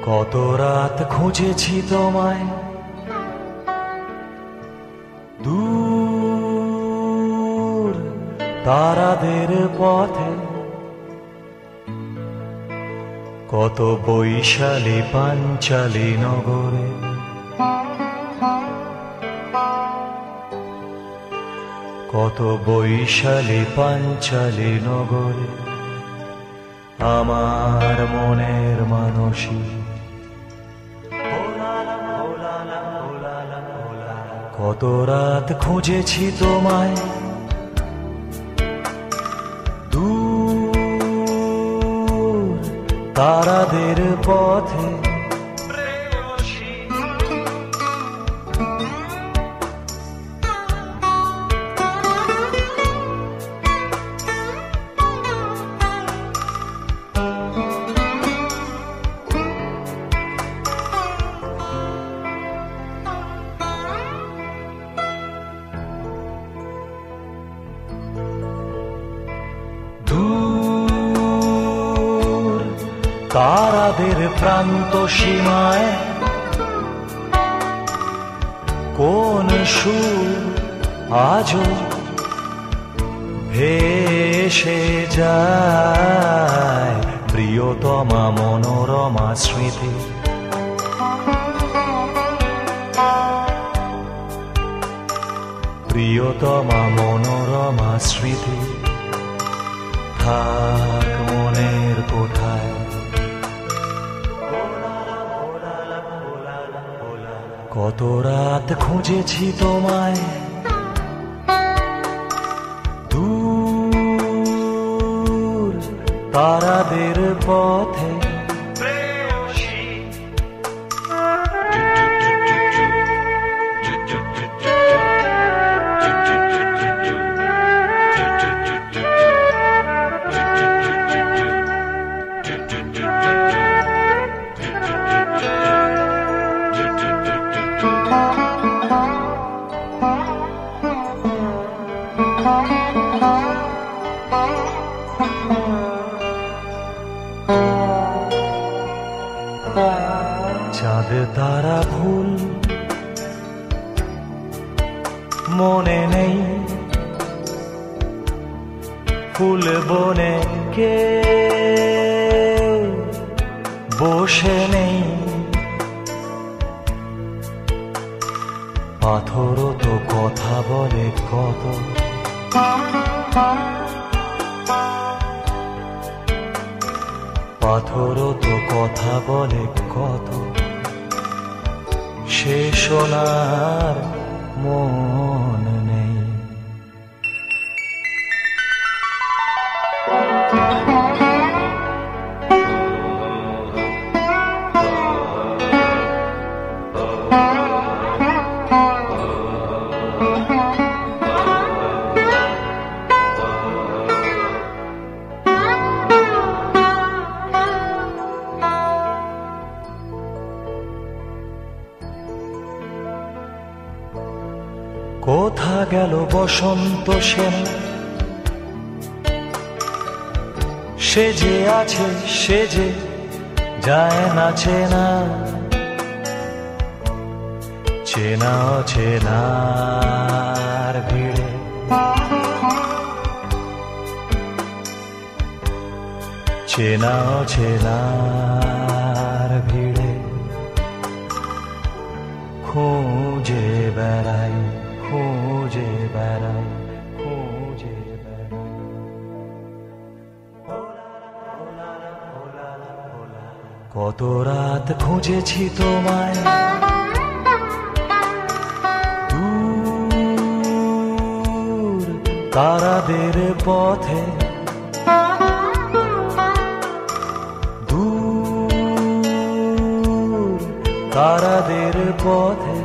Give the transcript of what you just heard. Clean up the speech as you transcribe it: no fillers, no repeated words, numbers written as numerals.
কত রাত খুঁজেছি তোমায় দূর তারাদের পথে, কত বৈশালী পাঞ্চালী নগরে, কত বৈশালী পাঞ্চালী নগরে আমার মনের মানসী। কত রাত খুঁজেছি তোমায় দূর তারাদের পথে, দূর তারাদের প্রান্ত সীমায় কোন সুর আজও ভেসে যায় প্রিয়তমা মনোরমা স্মৃতি। প্রিয়তমা মনোরমা স্মৃতি থাক মনের কোঠায়। কত রাত খুঁজেছি তোমায় দূর তারাদের পথে, চাঁদ তারা ভুল মনে নেই, ফুল বনে কে বসে নেই, পাথর তো কথা বলে কত, পাথর তো কথা বলে কত, সে শোনার মন নেই। কোথা গেল বসন্ত সেন, সে যে আছে সে যে যায় না চেনা, চেনা চেনার ভিড়ে, চেনা চেনার ভিড়ে খুঁজে বেড়াই, খুঁজে বেড়াই, খুঁজে বেড়াই। কত রাত খুঁজেছি তোমায় দূর তারাদের পথে, দূর তারাদের পথে।